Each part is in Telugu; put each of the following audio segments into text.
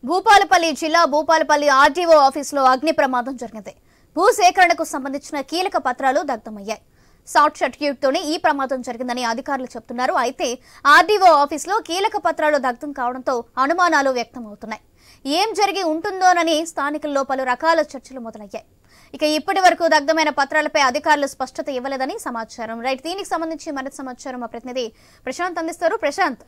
భూపాలపల్లి జిల్లా భూపాలపల్లి ఆర్డీఓ ఆఫీసులో అగ్ని ప్రమాదం జరిగింది. భూసేకరణకు సంబంధించిన కీలక పత్రాలు దగ్ధమయ్యాయి. షార్ట్ సర్క్యూట్తోనే ఈ ప్రమాదం జరిగిందని అధికారులు చెబుతున్నారు. అయితే ఆర్డీఓ ఆఫీసులో కీలక పత్రాలు దగ్ధం కావడంతో అనుమానాలు వ్యక్తమవుతున్నాయి. ఏం జరిగి ఉంటుందోనని స్థానికుల్లో పలు రకాల చర్చలు మొదలయ్యాయి. ఇక ఇప్పటి వరకు దగ్ధమైన పత్రాలపై అధికారులు స్పష్టత ఇవ్వలేదని సమాచారం. రైట్, దీనికి సంబంధించి మరింత సమాచారం మా ప్రతినిధి ప్రశాంత్ అందిస్తారు. ప్రశాంత్,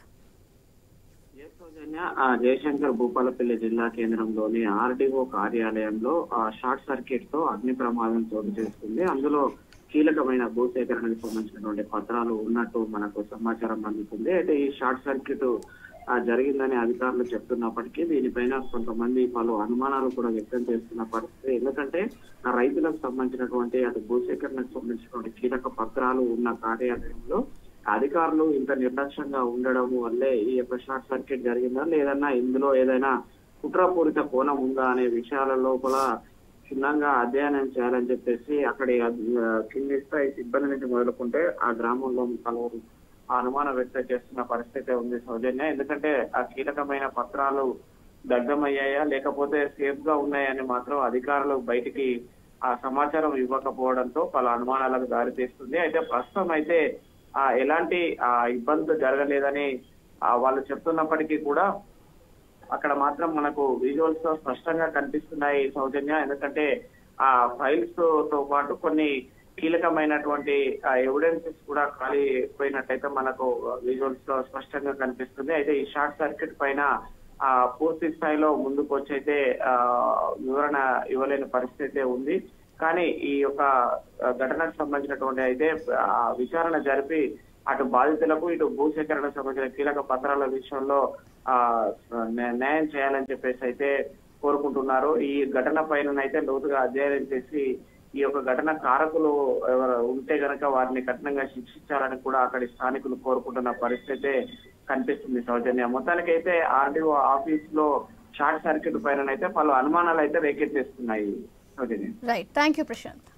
జయశంకర్ భూపాలపల్లి జిల్లా కేంద్రంలోని ఆర్డీఓ కార్యాలయంలో షార్ట్ సర్క్యూట్ తో అగ్ని ప్రమాదం చోటు చేసుకుంది. అందులో కీలకమైన భూసేకరణకు సంబంధించినటువంటి పత్రాలు ఉన్నట్టు మనకు సమాచారం అందుతుంది. అయితే ఈ షార్ట్ సర్క్యూట్ జరిగిందని అధికారులు చెప్తున్నప్పటికీ దీనిపైన కొంతమంది పలు అనుమానాలు కూడా వ్యక్తం చేస్తున్న పరిస్థితి. ఎందుకంటే రైతులకు సంబంధించినటువంటి అటు భూసేకరణకు సంబంధించినటువంటి కీలక పత్రాలు ఉన్న కార్యాలయంలో అధికారులు ఇంత నిర్లక్ష్యంగా ఉండడం వల్లే ఈ యొక్క షార్ట్ సర్క్యూట్ జరిగిందా, లేదన్నా ఇందులో ఏదైనా కుట్రపూరిత కోణం ఉందా అనే విషయాల లోపల క్షుణ్ణంగా అధ్యయనం చేయాలని చెప్పేసి అక్కడి కింది స్థాయి సిబ్బంది నుంచి మొదలుకుంటే ఆ గ్రామంలో పలువురు అనుమానం వ్యక్తం చేస్తున్న పరిస్థితి ఉంది సౌజన్య. ఎందుకంటే ఆ కీలకమైన పత్రాలు దగ్ధమయ్యాయా లేకపోతే సేఫ్ గా ఉన్నాయని మాత్రం అధికారులు బయటికి ఆ సమాచారం ఇవ్వకపోవడంతో పలు అనుమానాలకు దారితీస్తుంది. అయితే ప్రస్తుతం అయితే ఎలాంటి ఇబ్బందులు జరగలేదని వాళ్ళు చెప్తున్నప్పటికీ కూడా అక్కడ మాత్రం మనకు విజువల్స్ తో స్పష్టంగా కనిపిస్తున్నాయి సౌజన్య. ఎందుకంటే ఆ ఫైల్స్ తో పాటు కొన్ని కీలకమైనటువంటి ఎవిడెన్సెస్ కూడా ఖాళీ పోయినట్టయితే మనకు విజువల్స్ లో స్పష్టంగా కనిపిస్తుంది. అయితే ఈ షార్ట్ సర్క్యూట్ పైన పూర్తి స్థాయిలో ముందుకు వచ్చైతే వివరణ ఇవ్వలేని పరిస్థితి ఉంది. కానీ ఈ యొక్క ఘటనకు సంబంధించినటువంటి అయితే విచారణ జరిపి అటు బాధితులకు ఇటు భూసేకరణకు సంబంధించిన కీలక పత్రాల విషయంలో న్యాయం చేయాలని చెప్పేసి అయితే కోరుకుంటున్నారు. ఈ ఘటన పైన అయితే లోతుగా అధ్యయనం చేసి ఈ యొక్క ఘటన కారకులు ఎవరు ఉంటే గనక వారిని కఠినంగా శిక్షించాలని కూడా అక్కడి స్థానికులు కోరుకుంటున్న పరిస్థితి కనిపిస్తుంది సౌజన్య. మొత్తానికైతే ఆర్డీఓ ఆఫీస్ లో షార్ట్ సర్క్యూట్ పైన అయితే పలు అనుమానాలు అయితే రేకెత్తేస్తున్నాయి. Right, thank you Prashanth.